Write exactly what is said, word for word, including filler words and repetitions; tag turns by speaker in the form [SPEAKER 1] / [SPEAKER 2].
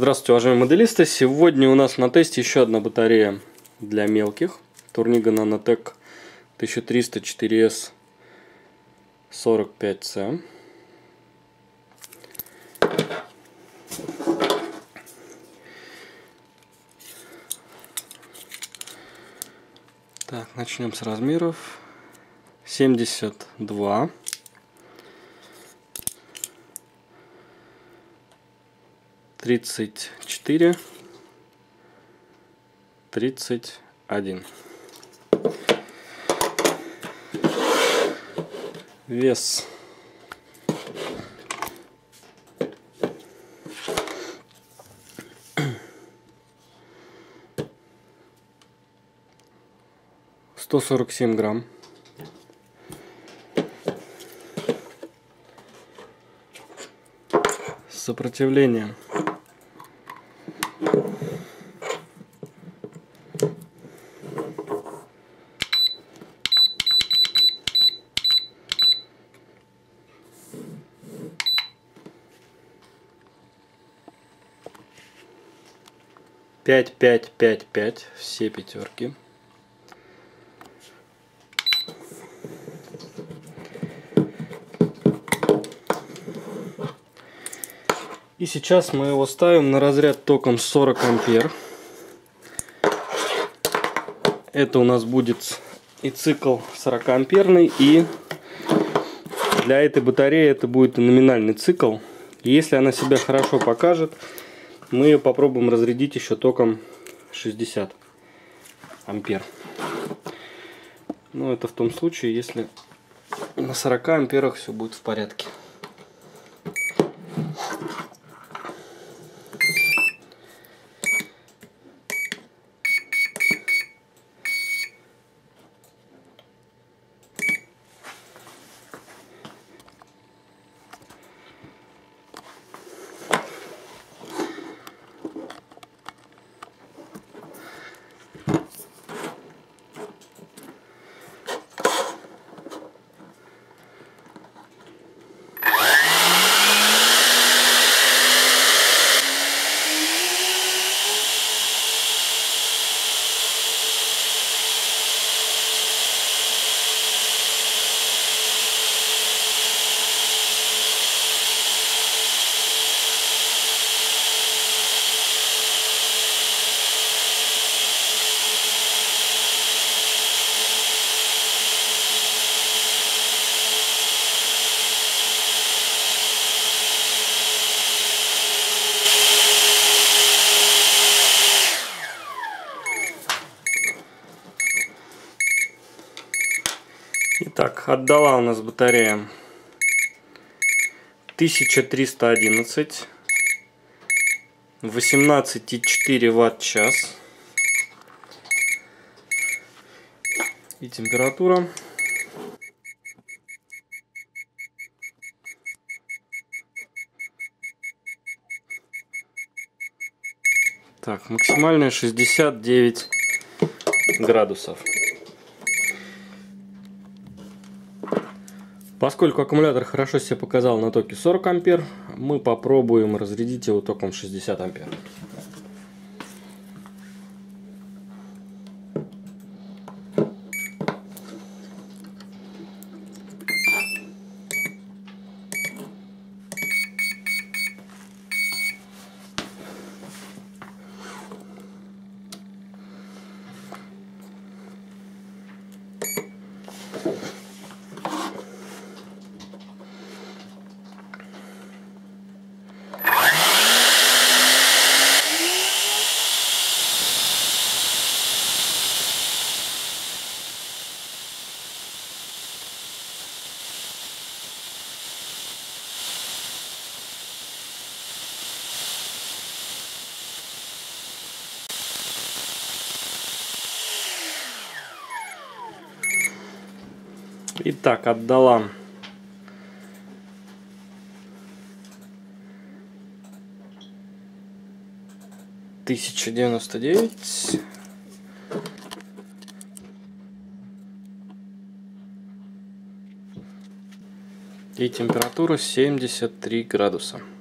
[SPEAKER 1] Здравствуйте, уважаемые моделисты! Сегодня у нас на тесте еще одна батарея для мелких. Турнига Nanotech тысяча триста четыре эс сорок пять си. Так, начнем с размеров. семьдесят два. тридцать четыре, тридцать один. Вес сто сорок семь грамм. Сопротивление пять, пять, пять, пять, все пятерки. И сейчас мы его ставим на разряд током сорок ампер. Это у нас будет и цикл сорок амперный, и для этой батареи это будет и номинальный цикл. И если она себя хорошо покажет, мы ее попробуем разрядить еще током шестьдесят ампер. Но это в том случае, если на сорока амперах все будет в порядке. Итак, отдала у нас батарея тысяча триста одиннадцать, восемнадцать и четыре ватт-час. И температура так, максимальная шестьдесят девять градусов. Поскольку аккумулятор хорошо себя показал на токе сорок ампер, мы попробуем разрядить его током шестьдесят ампер. Итак, отдала тысяча девяносто девять. И температура семьдесят три градуса.